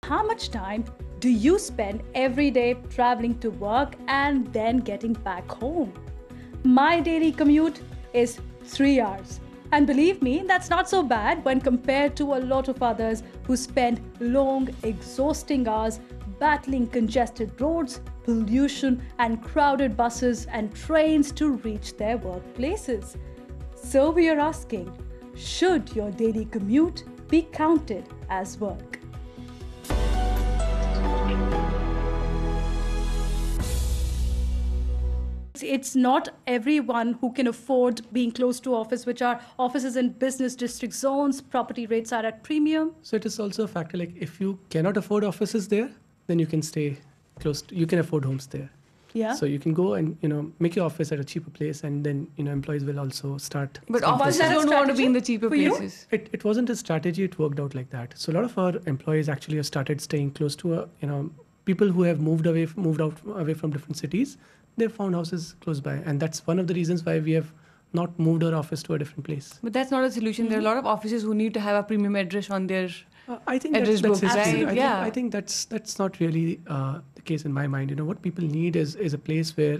How much time do you spend every day traveling to work and then getting back home? My daily commute is 3 hours. And believe me, that's not so bad when compared to a lot of others who spend long, exhausting hours battling congested roads, pollution, and crowded buses and trains to reach their workplaces. So we are asking, should your daily commute be counted as work? It's not everyone who can afford being close to office, which are offices in business district zones. Property rates are at premium. So it is also a factor, like if you cannot afford offices there, then you can stay close to, you can afford homes there. Yeah. So you can go and, make your office at a cheaper place, and then, employees will also start. But start offices that a don't want to be in the strategy cheaper for you? places. It wasn't a strategy, it worked out like that. So a lot of our employees actually have started staying close to, people who have moved away from different cities. They've found houses close by. And that's one of the reasons why we have not moved our office to a different place. But that's not a solution. There are a lot of offices who need to have a premium address on their I think address that's book, history. right? I think that's not really the case in my mind. What people need is a place where,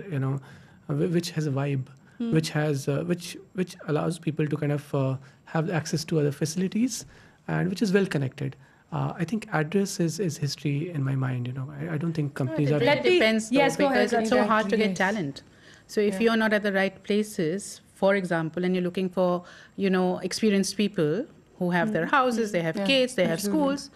which has a vibe, which has which allows people to kind of have access to other facilities, and which is well connected. I think address is history in my mind. I don't think companies are. It depends, though, Yes, go ahead. because it's so hard to Exactly, get yes. talent. So if you're not at the right places, for example, and you're looking for, experienced people who have their houses, they have kids, they have schools,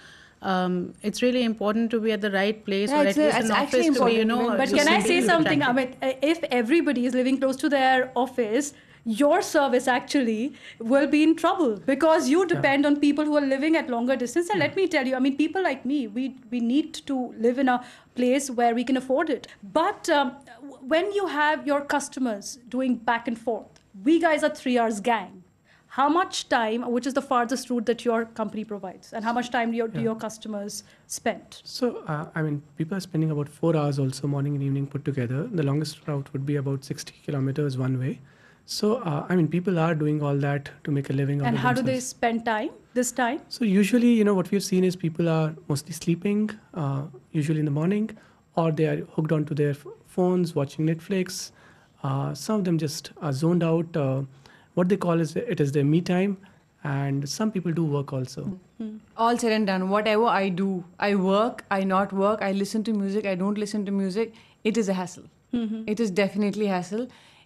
it's really important to be at the right place, Yeah, or at it's least it's an actually office to be, important. But to can I be say something, attractive. Amit? If everybody is living close to their office, your service actually will be in trouble because you depend on people who are living at longer distance. And let me tell you, people like me, we need to live in a place where we can afford it. But when you have your customers doing back and forth, we guys are 3 hours gang. How much time, which is the farthest route that your company provides, and how much time do your customers spend? So, people are spending about 4 hours also, morning and evening put together. The longest route would be about 60 kilometers one way. So, people are doing all that to make a living. And out of how do they themselves. spend this time? So usually, what we've seen is people are mostly sleeping, usually in the morning, or they are hooked onto their phones, watching Netflix. Some of them just are zoned out. What they call is their me time, and some people do work also. all said and done, whatever I do, I work, I not work, I listen to music, I don't listen to music, it is a hassle. It is definitely a hassle.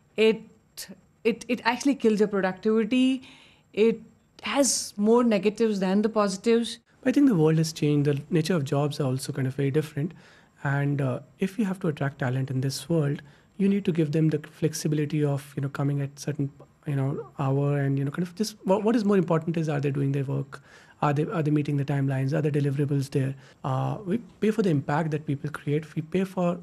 It actually kills your productivity. It has more negatives than the positives. I think the world has changed. The nature of jobs are also kind of very different. And if you have to attract talent in this world, you need to give them the flexibility of, coming at certain, hour, and, kind of just what is more important is, are they doing their work? Are they meeting the timelines? Are the deliverables there? We pay for the impact that people create. We pay for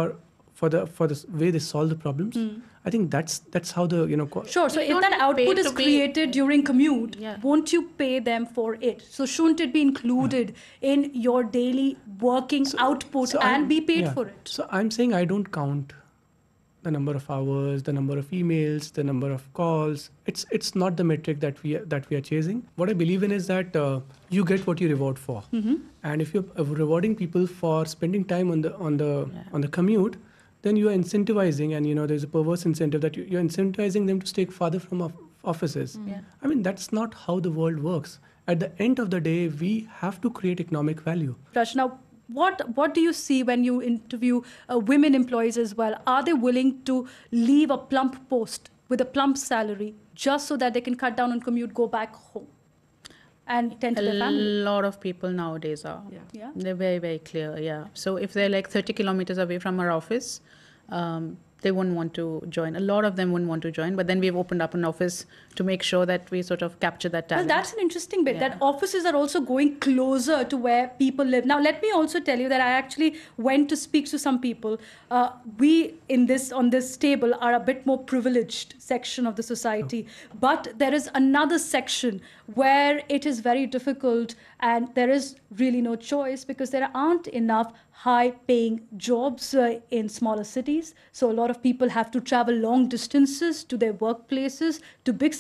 the way they solve the problems. I think that's how the Sure. So You if don't that pay output is to be- created during commute, Yeah. won't you pay them for it? So shouldn't it be included in your daily working output So and I'm- be paid yeah. for it? So I'm saying I don't count the number of hours, the number of emails, the number of calls. It's not the metric that we are chasing. What I believe in is that you get what you reward for. And if you're rewarding people for spending time on the commute, then you are incentivizing, and there's a perverse incentive that you're incentivizing them to stay farther from offices. That's not how the world works. At the end of the day, we have to create economic value. Raj, now, what do you see when you interview women employees as well? Are they willing to leave a plump post with a plump salary just so that they can cut down on commute, go back home, and tend to their A family? lot of people nowadays are. Yeah. They're very, very clear, yeah. So if they're like 30 kilometers away from our office, they wouldn't want to join. A lot of them wouldn't want to join, but then we've opened up an office to make sure that we sort of capture that Well, talent. that's an interesting bit, that Yeah. offices are also going closer to where people live. Now, let me also tell you that I actually went to speak to some people. We on this table are a bit more privileged section of the society, but there is another section where it is very difficult and there is really no choice because there aren't enough high-paying jobs in smaller cities. So a lot of people have to travel long distances to their workplaces, to big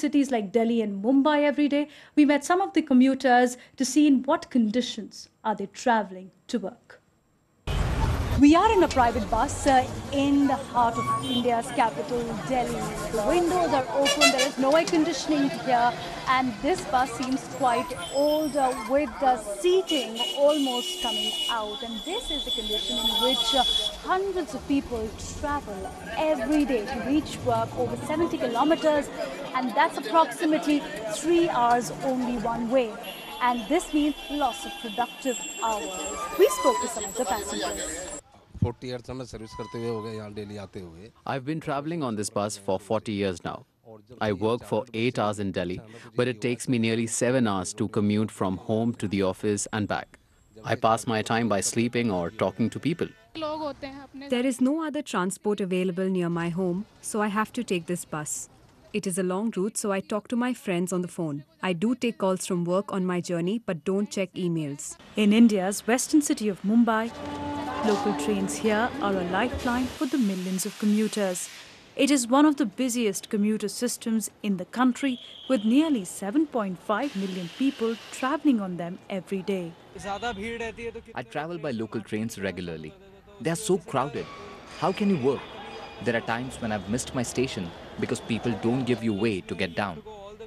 cities like Delhi and Mumbai every day, we met some of the commuters to see in what conditions are they traveling to work. We are in a private bus in the heart of India's capital, Delhi. The windows are open, there is no air conditioning here, and this bus seems quite old with the seating almost coming out. And this is the condition in which hundreds of people travel every day to reach work, over 70 kilometers, and that's approximately 3 hours only one way. And this means loss of productive hours. We spoke to some of the passengers. 40 years से मैं service करते हुए हो गए यहाँ daily आते हुए. I've been traveling on this bus for 40 years now. I work for 8 hours in Delhi, but it takes me nearly 7 hours to commute from home to the office and back. I pass my time by sleeping or talking to people. There is no other transport available near my home, so I have to take this bus. It is a long route, so I talk to my friends on the phone. I do take calls from work on my journey, but don't check emails. In India's western city of Mumbai, local trains here are a lifeline for the millions of commuters. It is one of the busiest commuter systems in the country, with nearly 7.5 million people traveling on them every day. I travel by local trains regularly. They are so crowded. How can you work? There are times when I've missed my station because people don't give you way to get down.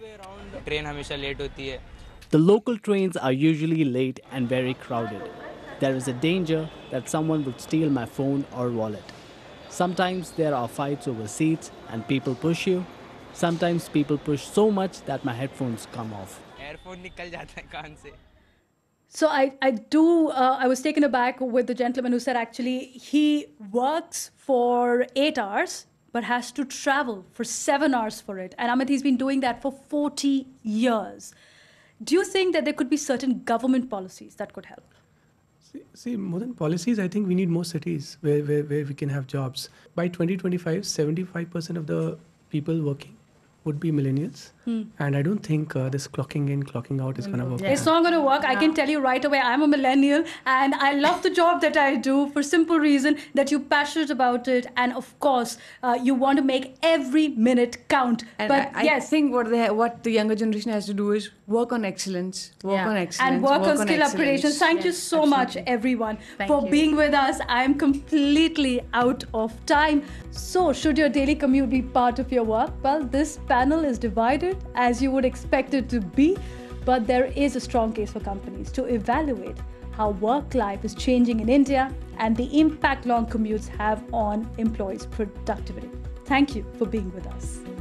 The local trains are usually late and very crowded. There is a danger that someone would steal my phone or wallet. Sometimes there are fights over seats and people push you. Sometimes people push so much that my headphones come off. So I was taken aback with the gentleman who said actually he works for 8 hours but has to travel for 7 hours for it. And Amit, he's been doing that for 40 years. Do you think that there could be certain government policies that could help? See, more than policies, I think we need more cities where we can have jobs. By 2025, 75% of the people working would be millennials. And I don't think this clocking in, clocking out is going to work. It's not going to work. I can tell you right away, I'm a millennial and I love the job that I do for simple reason that you're passionate about it. And of course, you want to make every minute count. And but I think what the younger generation has to do is work on excellence, and work on skill upgradation. Thank you so much, everyone, for being with us. I'm completely out of time. So should your daily commute be part of your work? Well, this panel is divided as you would expect it to be, but there is a strong case for companies to evaluate how work life is changing in India and the impact long commutes have on employees' productivity. Thank you for being with us.